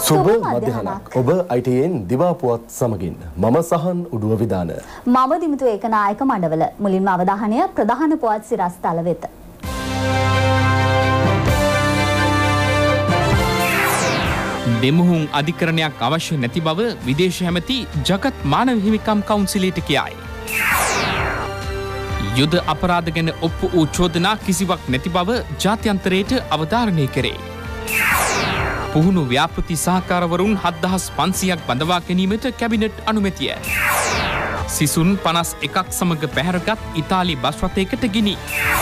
සුබ මධ්‍යහනක් ඔබ ITN දිවා පුවත් සමගින් මම සහන් උඩුව විදාන මම දිමුතු ඒකනායක මණ්ඩවල මුලින්ම අවධානය ප්‍රධාන පුවත් සිරස්තල වෙත. දෙමුහුන් අධිකරණයක් අවශ්‍ය නැති බව විදේශ ඇමති ජගත් මානව හිමිකම් කවුන්සිලයට කියයි. යුද අපරාධ ගැන ඔප්පු වූ චෝදනා කිසිවක් නැති බව ජාත්‍යන්තරයට අවධාරණය කරේ. පුහුණු ව්‍යාපෘති සහකාරවරුන් 7500ක් බඳවා ගැනීමට කැබිනට් අනුමැතිය. සිසුන් 51ක් සමග පැහැරගත් ඉතාලි බස් රථයකට ගිනි.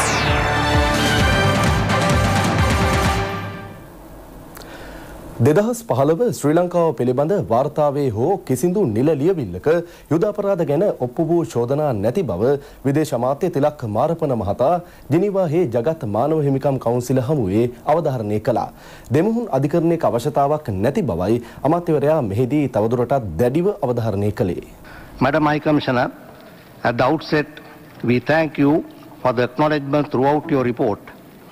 දෙදහස් 15 ශ්‍රී ලංකාව පිළිබඳ වාර්තාවේ හෝ කිසිදු නිල ලියවිල්ලක යුද අපරාධ ගැන ඔප්පු වූ චෝදනා නැති බව විදේශ අමාත්‍ය තිලක් මාරපන මහතා ජිනීවාහි ජගත් මානව හිමිකම් කවුන්සිල හමුවේ අවධාරණය කළා. දෙමුහුන් අධිකරණයක අවශ්‍යතාවක් නැති බවයි අමාත්‍යවරයා මෙහිදී තවදුරටත් දැඩිව අවධාරණය කළේ. Madam High Commissioner, at the outset we thank you for the acknowledgement throughout your report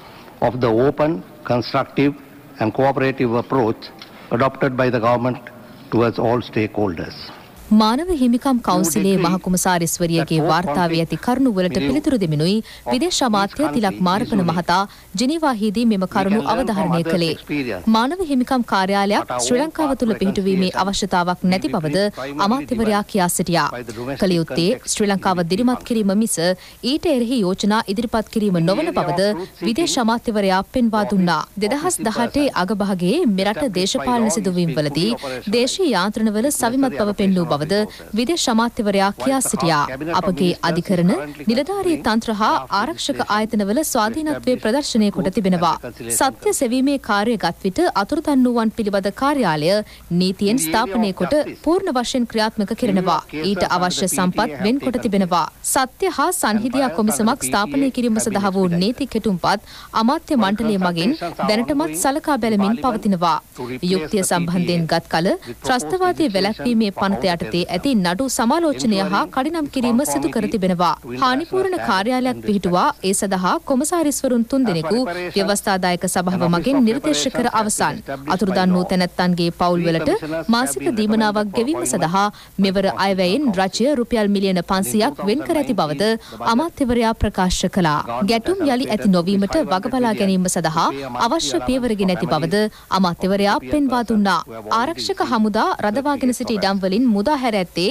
of the open, constructive and cooperative approach adopted by the government towards all stakeholders. මානව හිමිකම් කවුන්සිලේ මහ කුමසාරිස්වරියගේ වාර්තාවේ ඇති කරුණු වලට පිළිතුරු දෙමිනුයි විදේශ අමාත්‍ය තිලක් මාරපන මහතා ජිනීවාහිදී මෙම කරුණු අවධාරණය කළේ. මානව හිමිකම් කාර්යාලයක් ශ්‍රී ලංකාව තුළ පිහිටුවීමේ අවශ්‍යතාවක් නැති බවද අමාත්‍යවරයා කියා සිටියා. කළ යුත්තේ ශ්‍රී ලංකාව දිරිමත් කිරීම මිස ඊට එරෙහි යෝජනා ඉදිරිපත් කිරීම නොවන බවද විදේශ අමාත්‍යවරයා පෙන්වා දුන්නා. 2018 අගභාගයේ මෙරට දේශපාලන සිදුවීම්වලදී දේශීය යාන්ත්‍රණවල සවිමත් බව පෙන්වූ බව විදේශ අමාත්‍යවරයා කියා සිටියා. අපගේ අධිකරණ නිලධාරී තන්ත්‍ර හා ආරක්ෂක ආයතනවල ස්වාධීනත්වය ප්‍රදර්ශනය කොට තිබෙනවා. සත්‍ය සෙවීමේ කාර්ය ගත් විට අතුරුදන් වූවන් පිළිබඳ කාර්යාලය නීතියෙන් ස්ථාපනය කොට පූර්ණ වශයෙන් ක්‍රියාත්මක කරනවා. ඊට අවශ්‍ය සම්පත් වෙන්කොට තිබෙනවා. සත්‍ය හා සංහිඳියා කොමිසමක් ස්ථාපනය කිරීම සඳහා වූ නීති කෙටුම්පත් අමාත්‍ය මණ්ඩලය මගින් දැනටමත් සලකා බැලමින් පවතිනවා. යුක්තිය සම්බන්ධයෙන් ගත් කල ත්‍රස්තවාදී වැළැක්වීමේ පනත ඇති නඩු සමාලෝචනය හා කඩිනම් කිරීම සිදු කර තිබෙනවා. හානිපූර්ණ කාර්යාලයක් පිහිටුවා ඒ සඳහා කොමසාරිස්වරුන් 3 දෙනෙකු ව්‍යවස්ථාදායක සභාව මගින් නිර්දේශ කර අවසන්. අතුරුදන් වූ තැනැත්තන්ගේ පවුල්වලට මාසික දීමනාවක් ගෙවීම සඳහා මෙවර අයවැයෙන් රජය රුපියල් මිලියන 500ක් වෙන් කර ඇති බවද අමාත්‍යවරයා ප්‍රකාශ කළා. ගැටුම් යලි ඇති නොවීමට වග බලා ගැනීම සඳහා අවශ්‍ය පියවරගෙන ඇති බවද අමාත්‍යවරයා පෙන්වා දුන්නා. ආරක්ෂක හමුදා රඳවාගෙන සිටි ඉඩම්වලින් මුදා හැර ඇත්තේ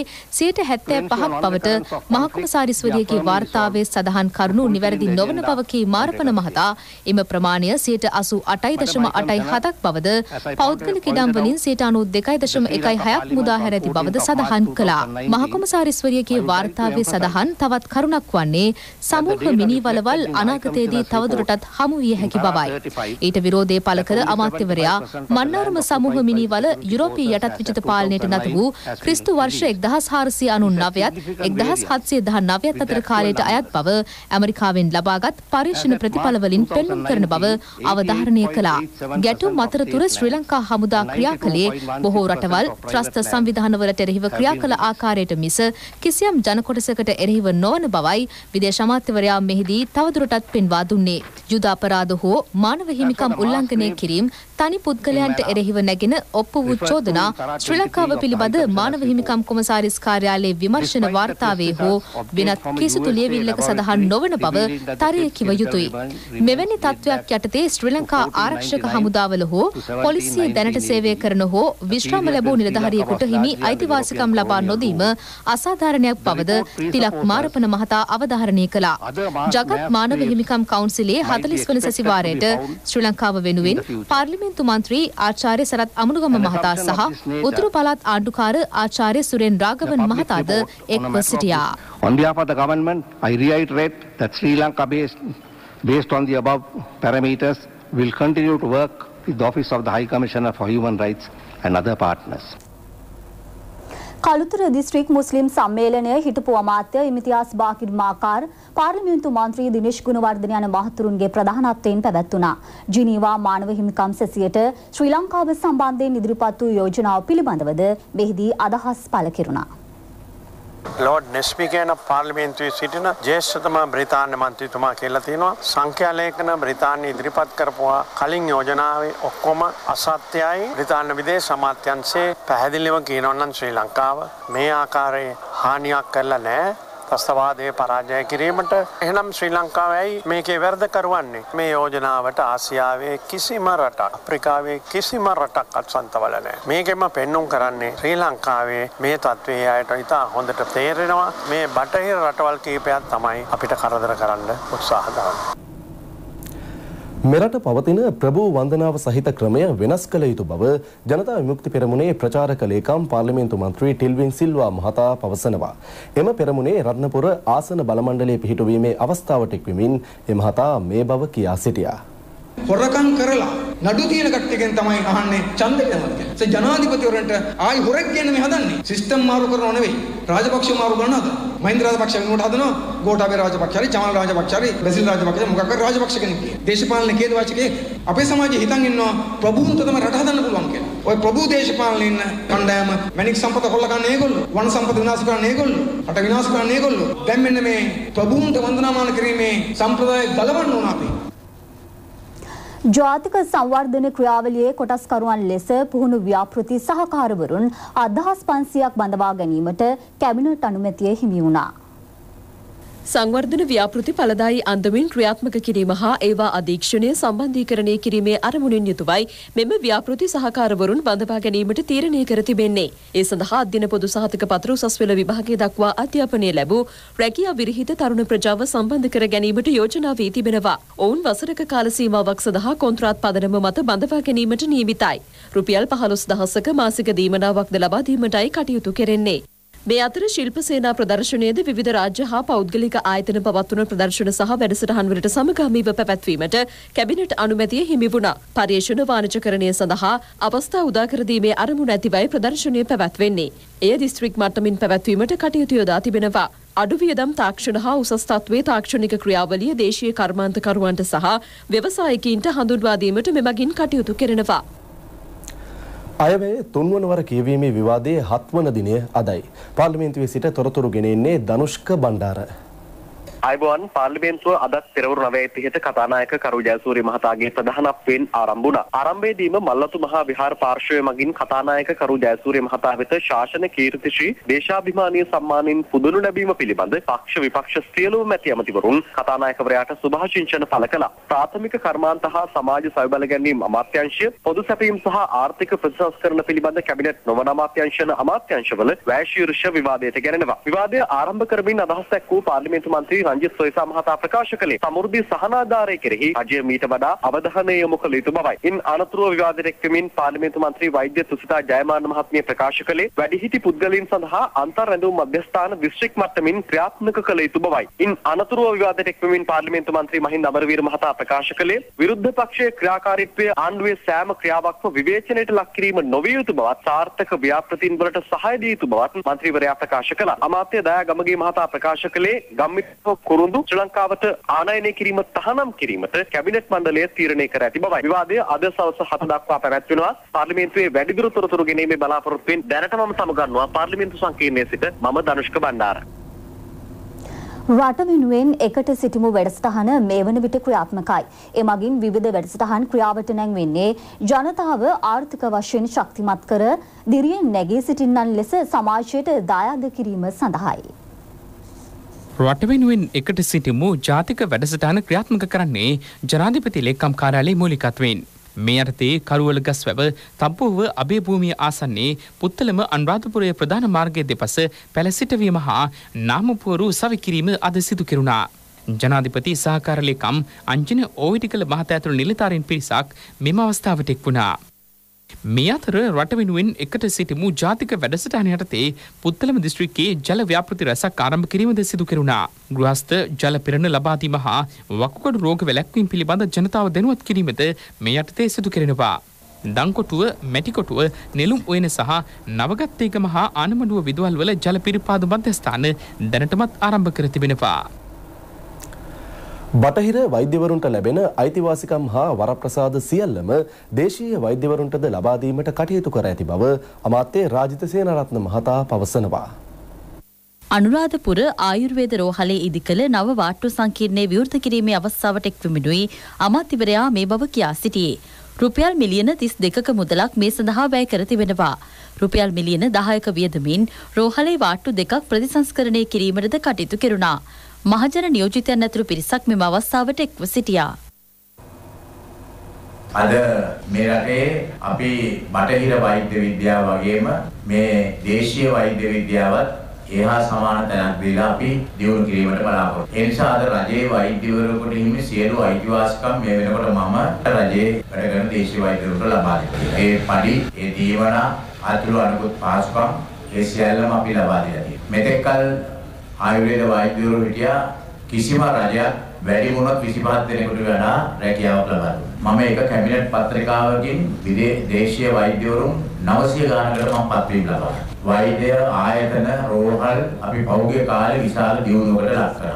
75% බවට මහකුමසාරිස්වරියගේ වාර්තාවේ සඳහන් කරුණු නිවැරදි නොවන බව කී මාරපන මහතා එම ප්‍රමාණය 88.87ක් බවද පෞද්ගලික ඉඩම් වලින් 92.16ක් මුදා හැර ඇති බවද සඳහන් කළා. මහකුමසාරිස්වරියගේ වාර්තාවේ සඳහන් තවත් කරුණක් වන්නේ සමූහ මිනිවලවල් අනාගතයේදී තවදුරටත් හමු විය හැකි බවයි. ඊට විරෝධය පළ කළ අමාත්‍යවරයා මන්නාරම සමූහ මිනිවල යුරෝපීය යටත් විජිත පාලනයට නතු වූ ක්‍රිස්තු වර්ෂ 1499ත් 1719ත් අතර කාලයට අයත් බව ඇමරිකාවෙන් ලබාගත් පරීක්ෂණ ප්‍රතිඵල වලින් පෙන්නුම් කරන බව අවධාරණය කළා. ගැටුම් අතරතුර ශ්‍රී ලංකා හමුදා ක්‍රියා කළේ බොහෝ රටවල් ත්‍රස්ත සංවිධානවලට එරෙහිව ක්‍රියා කළ ආකාරයට මිස කිසියම් ජන කොටසකට එරෙහිව නොවන බවයි විදේශ අමාත්‍යවරයා මෙහිදී තවදුරටත් පෙන්වා දුන්නේ. යුද අපරාධ හෝ මානව හිමිකම් උල්ලංඝනය කිරීම තනි පුද්ගලයන්ට එරෙහිව නැගෙන ඔප්පු වූ චෝදනා ශ්‍රී ලංකාව පිළිබඳ මානව හිමිකම් කොමසාරිස් කාර්යාලයේ විමර්ශන වාර්තාවේ හෝ වෙනත් කිසිදු ලියවිල්ලක සඳහන් නොවන බව තරය කිව යුතුයි. මෙවැනි තත්ත්වයක් යටතේ ශ්‍රී ලංකා ආරක්ෂක හමුදාවල හෝ පොලිසිය දැනට සේවය කරන හෝ විශ්‍රාම ලැබූ නිලධාරියෙකුට හිමි අයිතිවාසිකම් ලබා නොදීම අසාධාරණයක් බවද තිලක් මාරපන මහතා අවධාරණය කළා. ජගත් මානව හිමිකම් කවුන්සිලේ 40 වන සැසිවාරයට ශ්‍රී ලංකාව වෙනුවෙන් පාර්ලිමේන්තු මන්ත්‍රී ආචාර්ය සරත් අමුණුගම මහතා සහ උතුරු පළාත් ආණ්ඩුකාර ආචාර්ය සුරෙන් රාගවන් මහතාද එක්ව සිටියා. On behalf of the government, I reiterate that Sri Lanka based on the above parameters will continue to work with the Office of the High Commissioner for Human Rights and other partners. Kalutara district මුස්ලිම් සම්මේලනය හිටපු අමාත්‍ය ඉමිතියාස් බාකිර් මාකාර් පාර්ලිමේන්තු මන්ත්‍රී දිනේෂ් ගුණවර්ධන යන මහතුරුන්ගේ ප්‍රධානත්වයෙන් පැවැත්වුණා. Geneva මානව හිමිකම් සැසියට ශ්‍රී ලංකාව සම්බන්ධයෙන් ඉදිරිපත් වූ යෝජනාව පිළිබඳවද මෙහිදී අදහස් පළ කෙරුණා. ලෝඩ් නෙස්මි කියන පාර්ලිමේන්තුවේ සිටින ජ්‍යෙෂ්ඨතම බ්‍රිතාන්‍ය මන්ත්‍රීතුමා කියලා තියෙනවා සංඛ්‍යා ලේඛන බ්‍රිතාන්‍ය ඉදිරිපත් කරපුවා කලින් යෝජනාවේ ඔක්කොම අසත්‍යයි. බ්‍රිතාන්‍ය විදේශ අමාත්‍යාංශයේ පැහැදිලිව කියනවා නම් ශ්‍රී ලංකාව මේ ආකාරයේ හානියක් කරලා නැහැ. ත්‍රස්තවාදයේ පරාජය කිරීමට එහෙනම් ශ්‍රී ලංකාවයි මේකේ වැරද්ද කරවන්නේ. මේ යෝජනාවට ආසියාවේ කිසිම රටක් අප්‍රිකාවේ කිසිම රටක් අත්සන්තවල නැහැ. මේකෙම පෙන්눔 කරන්නේ ශ්‍රී ලංකාවේ මේ තත්ත්වයේ අයට ඉතා හොඳට තේරෙනවා මේ බටහිර රටවල් කීපයක් තමයි අපිට කරදර කරන්න උත්සාහ දරන්නේ. මෙරට පවතින ප්‍රභූ වන්දනාව සහිත ක්‍රමය වෙනස් කළ යුතු බව ජනතා විමුක්ති පෙරමුණේ ප්‍රචාරක ලේකම් පාර්ලිමේන්තු මන්ත්‍රී ටිල්වින් සිල්වා මහතා පවසනවා. එම පෙරමුණේ රත්නපුර ආසන බලමණ්ඩලයේ පිහිටුවීමේ අවස්ථාවට එක්වමින් එම මහතා මේ බව කියා සිටියා. හොරකම් කරලා නඩු තියෙන කට්ටියගෙන් තමයි අහන්නේ ඡන්දෙ දෙනවද කියලා. ඒ ජනාධිපතිවරන්ට ආයි හොරෙක් කියන්නේ මේ හදන්නේ. සිස්ටම් මාරු කරනව නෙවෙයි. රාජපක්ෂ මාරු කරනවද? මහින්ද රාජපක්ෂ වෙනුවට හදනවා. ගෝඨාභය රාජපක්ෂ හරි, චමල් රාජපක්ෂ හරි, බැසිල් රාජපක්ෂ මොකක් කර රාජපක්ෂ කෙනෙක් කියන්නේ. දේශපාලන කේද වාචකයේ අපේ සමාජයේ හිතන් ඉන්නවා ප්‍රභූන්ට තමයි රට හදන්න පුළුවන් කියලා. ওই ප්‍රභූ දේශපාලන ඉන්න කණ්ඩායම මැණික් සම්පත හොල්ල ගන්න ඒගොල්ලෝ, වන සම්පත විනාශ කරන්න ඒගොල්ලෝ, රට විනාශ කරන්න ඒගොල්ලෝ. දැන් මෙන්න මේ ප්‍රභූන්ට වන්දනාමාන කිරීමේ සම්ප්‍රදාය ගලවන්න ඕන අපි. ජාතික සංවර්ධන ක්‍රියාවලියේ කොටස්කරුවන් ලෙස පුහුණු ව්‍යාපෘති සහකාරවරුන් 1500ක් බඳවා ගැනීමට කැබිනට් අනුමැතිය හිමි වුණා. සංවර්ධන ව්‍යාපෘති ඵලදායී අන්දමින් ක්‍රියාත්මක කිරීම හා ඒවා අධීක්ෂණය සම්බන්ධීකරණය කිරීමේ අරමුණින් යුතුවයි මෙම ව්‍යාපෘති සහකාරවරුන් බඳවා ගැනීමට තීරණය කර තිබෙන්නේ. ඒ සඳහා අධ්‍යන පොදු සහතික පත්‍ර උසස් පෙළ විභාගය දක්වා අධ්‍යාපනය ලැබූ රැකියා විරහිත තරුණ ප්‍රජාව සම්බන්ධ කර ගැනීමට යෝජනා වී තිබෙනවා. ඔවුන් වසරක කාල සීමාවක් සඳහා කොන්ත්‍රාත් පදනම මත බඳවා ගැනීමට නියමිතයි. රුපියල් 15000ක මාසික දීමනාවක්ද ලබා දීමටයි කටයුතු කෙරෙන්නේ. මේ අතර ශිල්ප සේනා ප්‍රදර්ශනයේද විවිධ රාජ්‍ය හා පෞද්ගලික ආයතන පවත්වන ප්‍රදර්ශන සහ වැඩසටහන් වලට සමගාමීව පැවැත්වීමට කැබිනට් අනුමැතිය හිමි වුණා. පර්යේෂණ වාණිජකරණය සඳහා අවස්ථා උදා කර දීමේ අරමුණ ඇතිවයි ප්‍රදර්ශනය පැවැත්වෙන්නේ. එය දිස්ත්‍රික් මට්ටමින් පැවැත්වීමට කටයුතු යොදා තිබෙනවා. අඩු වියදම් තාක්ෂණ හා උසස් තත්ත්වයේ තාක්ෂණික ක්‍රියාවලිය දේශීය කර්මාන්තකරුවන්ට සහ ව්‍යවසායකයින්ට හඳුන්වා දීමට මෙමගින් කටයුතු කෙරෙනවා. අයවැය තුන්වන වර කියවීමේ විවාදයේ 7 වන දිනය අදයි. පාර්ලිමේන්තුවේ සිට තොරතුරු ගෙන එන්නේ ධනුෂ්ක බණ්ඩාර. අයිබෝන් පාර්ලිමේන්තුව අදත් පෙරවරු 9:30ට කතානායක කරු ජයසූරිය මහතාගේ ප්‍රධානත්වයෙන් ආරම්භ වුණා. ආරම්භයේදීම මල්ලතු මහා විහාර පාර්ශ්වය මගින් කතානායක කරු ජයසූරිය මහතා වෙත ශාසන කීර්තිශ්‍රී දේශාභිමානීය සම්මානින් පුදනු ලැබීම පිළිබඳ පක්ෂ විපක්ෂ සියලුම මැති ඇමතිවරුන් කතානායකවරයාට සුභාශිංසන පළ කළා. ප්‍රාථමික කර්මාන්ත හා සමාජ සවිබල ගැනීම අමාත්‍යාංශය, පොදු සැපීම් සහ ආර්ථික ප්‍රතිසංස්කරණ පිළිබඳ කැබිනට් නොවන අමාත්‍යාංශන අමාත්‍යාංශවල වැය ශීර්ෂ විවාදයට ගැනෙනවා. විවාදය ආරම්භ කරමින් අදහස් දක්වූ පාර්ලිමේන්තු මන්ත්‍රී රංජිත් සොයිසා මහතා ප්‍රකාශ කළේ සමෘද්ධි සහනාධාරය කෙරෙහි රජය මීට වඩා අවධානය යොමු කළ යුතු බවයි. ඉන් අනතුරුව විවාදයට එක්වමින් පාර්ලිමේන්තු මන්ත්‍රී වෛද්‍ය තුසිතා ජයමාන මහත්මිය ප්‍රකාශ කළේ වැඩිහිටි පුද්ගලයන් සඳහා අන්තර් රැඳවුම් මධ්‍යස්ථාන දිස්ත්‍රික් මට්ටමින් ක්‍රියාත්මක කළ යුතු බවයි. ඉන් අනතුරුව විවාදයට එක්වමින් පාර්ලිමේන්තු මන්ත්‍රී මහින්ද අමරවීර මහතා ප්‍රකාශ කළේ විරුද්ධ පක්ෂයේ ක්‍රියාකාරීත්වය ආණ්ඩුවේ සෑම ක්‍රියාවක්ම විවේචනයට ලක් කිරීම නොවිය යුතු බවත් සාර්ථක ව්‍යාපෘතීන් වලට සහාය දිය යුතු බවත් මන්ත්‍රීවරයා ප්‍රකාශ කළා. අමාත්‍ය දයා ගමගේ මහතා ප්‍රකාශ කළේ ගම්මිට කුරුඳු ශ්‍රී ලංකාවට ආනයනය කිරීම තහනම් කිරීමට කැබිනට් මණ්ඩලය තීරණය කර ඇති බවයි. විවාදය අද සවස් 7 දක්වා පැවැත්වෙනවා. පාර්ලිමේන්තුවේ වැඩිදුර තොරතුරු ගෙනීමේ බලාපොරොත්තුවෙන් දැනට මම සමගන්නවා පාර්ලිමේන්තු සංකීර්ණයේ සිට මම ධනුෂ්ක බණ්ඩාර. රට වෙනුවෙන් එකට සිටිමු වැඩසටහන මේ වන විට ක්‍රියාත්මකයි. එමගින් විවිධ වැඩසටහන් ක්‍රියාවට නැංවෙන්නේ ජනතාව ආර්ථික වශයෙන් ශක්තිමත් කර දිරියෙන් නැගී සිටින්නන් ලෙස සමාජයට දායාද කිරීම සඳහායි. රට වෙනුවෙන් එකට සිටිමු ජාතික වැඩසටහන ක්‍රියාත්මක කරන්නේ ජනාධිපති ලේකම් කාර්යාලයේ මූලිකත්වයෙන්. මේ යටතේ කරුවල ගස්වැව තම්පුව අබේ භූමිය ආසන්නයේ පුත්තලම අනුරාධපුරයේ ප්‍රධාන මාර්ගයේ දෙපස පැල සිටවීම හා නාමපුවරු සවිකිරීම අද සිදු කෙරුණා. ජනාධිපති සහකාර ලේකම් අංජන ඕවිටිකල මහතා ඇතුළු නිලධාරීන් පිරිසක් මෙම අවස්ථාවට එක් වුණා. මේ අතර රට වෙනුවෙන් එකට සිටිමු ජාතික වැඩසටහන යටතේ පුත්තලම දිස්ත්‍රික්කයේ ජල ව්‍යාපෘති රැසක් ආරම්භ කිරීමද සිදු කෙරුණා. ගෘහස්ත ජල පිරණ ලබා දීම හා වකුගඩු රෝග වැළැක්වීම පිළිබඳ ජනතාව දැනුවත් කිරීමද මේ යටතේ සිදු කෙරෙනවා. දංකොටුව, මැටිකොටුව, නෙළුම් උයන සහ නවගත්තේගම හා ආනමඩුව විදුහල් වල ජල පිරිපාදු මධ්‍යස්ථාන දැනටමත් ආරම්භ කර තිබෙනවා. බටහිර වෛද්‍යවරුන්ට ලැබෙන අයිතිවාසිකම් හා වරප්‍රසාද සියල්ලම දේශීය වෛද්‍යවරුන්ටද ලබා දීමට කටයුතු කර ඇති බව අමාත්‍ය රාජිත සේනාරත්න මහතා පවසනවා. අනුරාධපුර ආයුර්වේද රෝහලේ ඉදිකළ නව වාට්ටු සංකීර්ණයේ විවෘත කිරීමේ අවස්ථාවට එක්වෙමිනුයි අමාත්‍යවරයා මේ බව කියා සිටියේ. රුපියල් මිලියන 32ක මුදලක් මේ සඳහා වැය කර තිබෙනවා. රුපියල් මිලියන 10ක වියදමින් රෝහලේ වාට්ටු දෙකක් ප්‍රතිසංස්කරණය කිරීමටද කටයුතු කෙරුණා. මහජන නියෝජිතයන් ඇතුළු පිරිසක් මෙම අවස්ථාවට එක්ව සිටියා. අද මේ රටේ අපි බටහිර වෛද්‍ය විද්‍යාව වගේම මේ දේශීය වෛද්‍ය විද්‍යාවත් එහා සමාන තැනක් දීලා අපි දියුණු කිරීමට බලාපොරොත්තු. ඒ නිසා අද රජයේ වෛද්‍යවරුන්ට හිමි සියලු අයිතිවාසිකම් මේ වෙනකොට මම රජයේ වැඩ කරන දේශීය වෛද්‍යවරුන්ට ලබා දෙනවා. ඒ පඩි, ඒ දීවන, අතුරු අනුකූල පාසුකම් ඒ සියල්ලම අපි ලබා දීලා තියෙනවා. මෙතෙක්කල් ආයුර්වේද වෛද්‍යවරු හිටියා කිසිම රජයක් වැඩි වුණොත් 25 දෙනෙකුට වඩා රැකියාවක් ලබා දුන්නා. මම ඒක කැබිනට් පත්‍රිකාවකින් දේශීය වෛද්‍යවරුන් 900 ගානකට මම පත්වීම් ලබා. වෛද්‍ය ආයතන රෝහල් අපි පෞද්ගලික කාලේ විශාල දියුණුවකට ලක් කරා.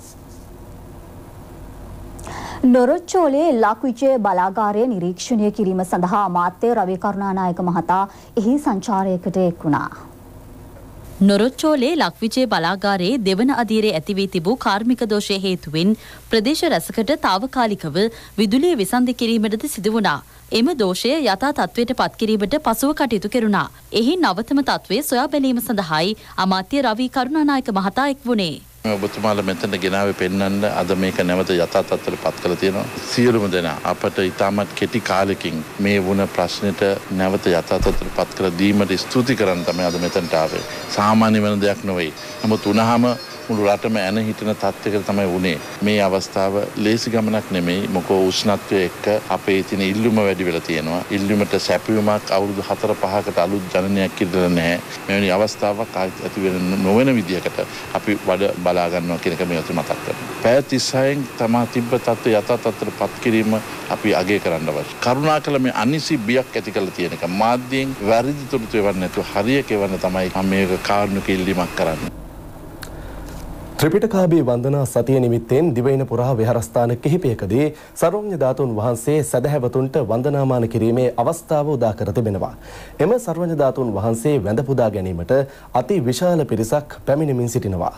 නොරොච්චෝලේ ලක්විජය බලාගාරය නිරීක්ෂණය කිරීම සඳහා අමාත්‍ය රවි කරුණානායක මහතා එහි සංචාරයකට එක් වුණා. නොරොච්චෝලේ ලක්විජය බලාගාරයේ දෙවන අදියරේ ඇති වී තිබූ කාර්මික දෝෂය හේතුවෙන් ප්‍රදේශ රැසකට తాවකාලිකව විදුලිය විසන්ධි කිරීමටද සිදු වුණා. එම දෝෂය යථා තත්ත්වයට පත් කිරීමට පසුව කටයුතු කෙරුණා. එහි නවතම තත්ත්වය සොයා බැලීම සඳහායි අමාත්‍ය රවි කරුණානායක මහතා එක් වුණේ. ඔබතුමාලා මෙතන ගෙනාවේ පෙන්වන්න අද මේක නැවත යථා තත්ත්වයට පත් කරලා තියෙනවා. සියලුම දෙනා අපට ඉතාමත් කෙටි කාලෙකින් මේ වුණ ප්‍රශ්නෙට නැවත යථා තත්ත්වයට පත් කර දීමට ස්තුති කරන්න තමයි අද මෙතනට ආවේ. සාමාන්‍ය වෙන දෙයක් නෙවෙයි. නමුත් උනහම මුළු රටම ඇන හිටින තත්ත්වයකට තමයි වුණේ. මේ අවස්ථාව ලේසි ගමනක් නෙමෙයි. මොකෝ උෂ්ණත්වය එක්ක අපේ තියෙන ඉල්ලුම වැඩි වෙලා තියෙනවා. ඉල්ලුමට සැපයුමක් අවුරුදු 4-5කට අලුත් ජනනයක් ඉදලා නැහැ. මෙවැනි අවස්ථාවක් ඇති වෙන නොවන විදිහකට අපි වඩ බලා ගන්නවා කියන එක මේ අත මතක් කරගන්න. පැය 36න් තමා තිබ්බ තත්ත්වය යථා තත්ත්වයට පත් කිරීම අපි අගය කරන්න අවශ්‍යයි. කරුණාකර මේ අනිසි බියක් ඇති කරලා තියෙන එක මාධ්‍යයෙන් වැරදි තොරතුරු එවන්න නැතුව හරියට එවන්න තමයි මම මේක කාරුණික ඉල්ලීමක් කරන්නේ. ත්‍රිපිටකාභි වන්දනා සතිය නිමිත්තෙන් දිවයින පුරා විහාරස්ථාන කිහිපයකදී සර්වඥ ධාතුන් වහන්සේ සදහැවතුන්ට වන්දනාමාන කිරීමේ අවස්ථාව උදා කර තිබෙනවා. එම සර්වඥ ධාතුන් වහන්සේ වැඳ පුදා ගැනීමට අති විශාල පිරිසක් පැමිණෙමින් සිටිනවා.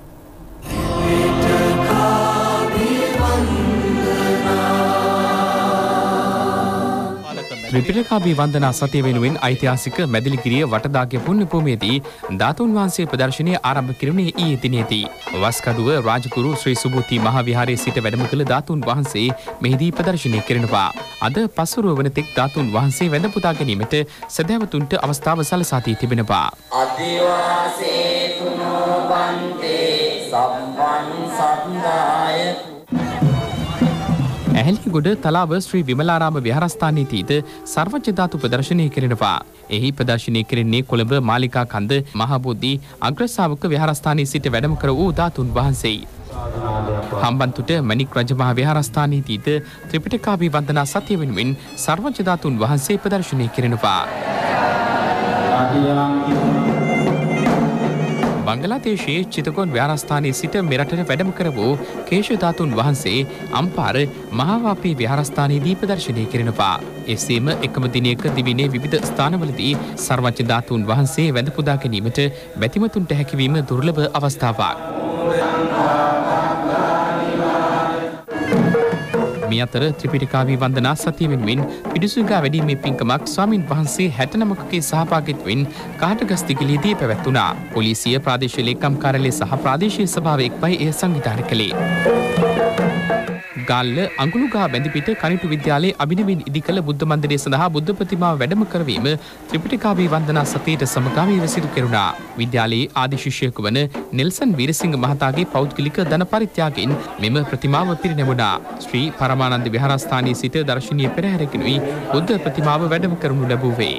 ත්‍රිපිටකාභි වන්දනා සතිය වෙනුවෙන් ඓතිහාසික මැදිලිගිරිය වටදාගේ පුණ්‍ය භූමියේදී ධාතුන් වහන්සේ ප්‍රදර්ශනය ආරම්භ කෙරුණේ ඊයේ දිනේදී. වස්කඩුව රාජගුරු ශ්‍රී සුබුති මහ විහාරයේ සිට වැඩම කළ ධාතුන් වහන්සේ මෙහිදී ප්‍රදර්ශනය කරනවා. අද පසුරුව වන තෙක් ධාතුන් වහන්සේ වැඳ පුදා ගැනීමට සදහැවතුන්ට අවස්ථාව සලසා දී තිබෙනවා. අදිවාසේ තුනෝ වන්දේ සම්වන් සද්දාය ඇහැලිගොඩ තලාව ශ්‍රී විමලාරාම විහාරස්ථානයේදීද සර්වඥ ධාතු ප්‍රදර්ශනය කරනවා. එහි ප්‍රදර්ශනය කෙරෙන්නේ කොළඹ මාලිකා කන්ද මහබෝධි අග්‍රශාවක විහාරස්ථානයේ සිට වැඩම කර වූ ධාතුන් වහන්සේයි. හම්බන්තොට මණික් රජමහා විහාරස්ථානයේදීද ත්‍රිපිටකාභි වන්දනා සතිය වෙනුවෙන් සර්වඥ ධාතුන් වහන්සේ ප්‍රදර්ශනය කරනවා. බංගලාදේශයේ චිතගොන් විහාරස්ථානයේ සිට මෙරටට වැඩම කර වූ කේශ ධාතුන් වහන්සේ අම්පාර මහාවාපී විහාරස්ථානයේදී ප්‍රදර්ශනය කරනවා. එසේම එකම දිනයක දිවිනේ විවිධ ස්ථානවලදී සර්වඥ ධාතුන් වහන්සේ වැඳ පුදා ගැනීමට බැතිමතුන්ට හැකිවීම දුර්ලභ අවස්ථාවක්. මේ අතර ත්‍රිපිටකාභි වන්දනා සතිය වෙනුවෙන් පිඩුසිඟා වැඩීමේ පින්කමක් ස්වාමින් වහන්සේ 69කගේ සහභාගීත්වයෙන් කාටගස්තිගලේදී පැවැත්වුණා. පොලිසිය ප්‍රාදේශීය ලේකම් කාර්යාලය සහ ප්‍රාදේශීය සභාව එක්වයි එය සංවිධානය කළේ. ගාල්ල අඟුලුගහ බැඳිපිට කනිටු විද්‍යාලයේ අභිනවීන් ඉදිකළ බුද්ධ මන්දිරය සඳහා බුද්ධ ප්‍රතිමාව වැඩම කරවීම ත්‍රිපිටකාභි වන්දනා සතියට සමගාමීව සිදු කෙරුණා. විද්‍යාලයේ ආදි ශිෂ්‍යයෙකු වන නෙල්සන් වීරසිංහ මහතාගේ පෞද්ගලික ධන පරිත්‍යාගයෙන් මෙම ප්‍රතිමාව පිරිනැමුණා. ශ්‍රී පරමානන්ද විහාරස්ථානයේ සිට දර්ශනීය පෙරහැරකිනුයි බුද්ධ ප්‍රතිමාව වැඩම කරනු ලැබුවේ.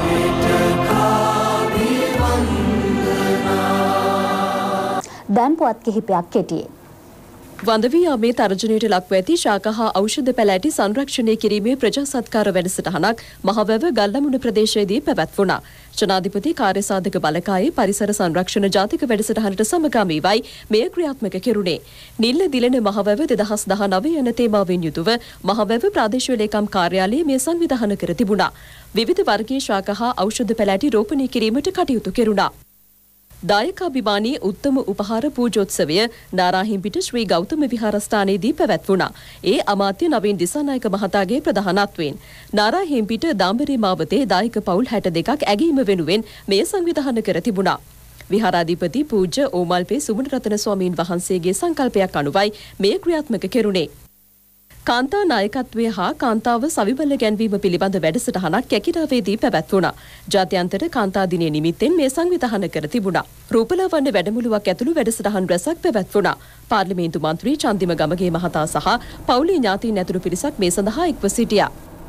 දැන් පුවත් කිහිපයක් කෙටියෙන්. වන්දවියාමේ තර්ජනයට ලක්ව ඇති ශාක හා ඖෂධ පැලෑටි සංරක්ෂණය කිරීමේ ප්‍රජා සත්කාර වැඩසටහනක් මහවැව ගල්ලමුණ ප්‍රදේශයේදී පැවැත්වුණා. ජනාධිපති කාර්යසාධක බලකායේ පරිසර සංරක්ෂණ ජාතික වැඩසටහනට සමගාමීවයි මෙය ක්‍රියාත්මක කෙරුණේ. නිල්ල දිලන මහවැව 2019 යන තේමාවෙන් යුතුව මහවැව ප්‍රාදේශීය ලේකම් කාර්යාලයේ මේ සංවිධානය කර තිබුණා. විවිධ වර්ගයේ ශාක හා ඖෂධ පැලෑටි රෝපණය කිරීමට කටයුතු කෙරුණා. දායකාභිමානී උත්තම උපහාර පූජෝත්සවය නාරාහිම්පිට ශ්‍රී ගෞතම විහාරස්ථානයේදී පැවැත්වුණා. ඒ අමාත්‍ය නවීන් දිසානායක මහතාගේ ප්‍රධානත්වයෙන් නාරාහිම්පිට දාම්බරේ මාවතේ දායක පවුල් 62ක් ඇගීම වෙනුවෙන් මෙය සංවිධානය කර තිබුණා. විහාරාධිපති පූජ්‍ය ඕමල්පේ සුමන රතන ස්වාමීන් වහන්සේගේ සංකල්පයක් අනුවයි මෙය ක්‍රියාත්මක කෙරුණේ. කාන්තා නායකත්වය හා කාන්තාව සවිබල ගැන්වීම පිළිබඳ වැඩසටහනක් කැකිරාවේදී පැවැත්වුණා. ජාත්‍යන්තර කාන්තා දිනය නිමිත්තෙන් මේ සංවිධානය කර තිබුණා. රූපලාවන්‍ය වැඩමුළුවක් ඇතුළු වැඩසටහන් රැසක් පැවැත්වුණා. පාර්ලිමේන්තු මන්ත්‍රී චන්දිම ගමගේ මහතා සහ පවුලේ ඥාතීන් ඇතුළු පිරිසක් මේ සඳහා එක්ව සිටියා.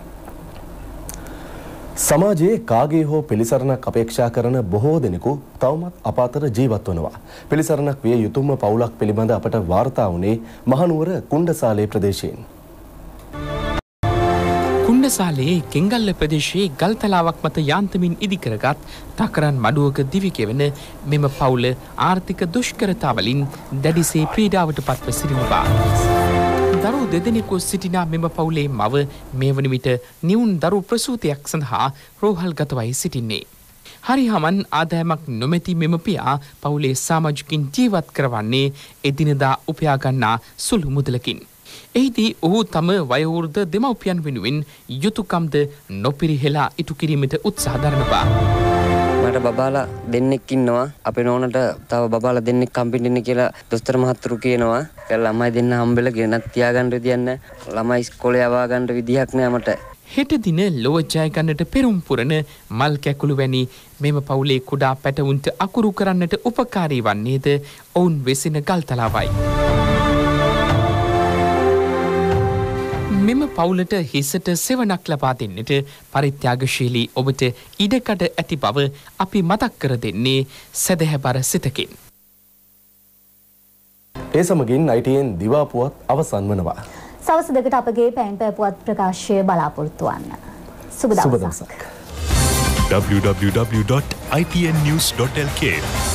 සමාජයේ කාගේ හෝ පිළිසරණක් අපේක්ෂා කරන බොහෝ දෙනෙකු තවමත් අප අතර ජීවත් වනවා. පිළිසරණක් විය යුතුම පවුලක් පිළිබඳ අපට වාර්තා වුණේ මහනුවර කුණ්ඩසාලේ ප්‍රදේශයෙන්. කුණ්ඩසාලේ කෙංගල්ල ප්‍රදේශයේ ගල්තලාවක් මත යාන්තමින් ඉදිකරගත් ටකරන් මඩුවක දිවිගෙවන මෙම පවුල ආර්ථික දුෂ්කරතාවලින් දැඩිසේ පීඩාවට පත්ව සිටිනවා. දරු දෙදෙනෙකු සිටිනා මෙම පවුලේ මව මේ වන විට නිවුන් දරු ප්‍රසූතියක් සඳහා රෝහල්ගතවයි සිටින්නේ. හරි හමන් ආදායමක් නොමැති මෙම පියා පවුලේ සමාජිකින් ජීවත් කරවන්නේ එදිනදා උපයා ගන්නා සුළු මුදලකින්. එහිදී ඔහු තම වයෝවෘද්ධ දෙමව්පියන් වෙනුවෙන් යුතුයකම්ද නොපිරිහෙලා ඉටු කිරීමට උත්සාහ දරනවා. මට බබාලා දෙන්නෙක් ඉන්නවා. අපේ නෝනට තව බබාලා දෙන්නෙක් කම්පිටින්න කියලා දොස්තර මහත්තුරු කියනවා. ඒ ළමයි දෙන්න හම්බෙලා ගෙනත් තියාගන්න විදියක් නැහැ. ළමයි ඉස්කෝලේ යවා ගන්න විදියක් නැහැ මට. හෙට දින ලොව ජය ගන්නට පෙරම් පුරන මල් කැකුළු වැනි මෙම පවුලේ කුඩා පැටවුන්ට අකුරු කරන්නට උපකාරී වන්නේද ඔවුන් වෙසෙන ගල්තලාවයි. මෙම පවුලට හිසට සෙවණක් ලබා දෙන්නට පරිත්‍යාගශීලී ඔබට ඉඩකඩ ඇති බව අපි මතක් කර දෙන්නේ සැදැහැබර සිතකින්. ඒ සමගින් ITN දිවා පුවත් අවසන් වනවා. සවස් දෙකට අපගේ පැන් පෑ පුවත් ප්‍රකාශය බලාපොරොත්තු වන්න. සුබ දවසක්. www.itnnews.lk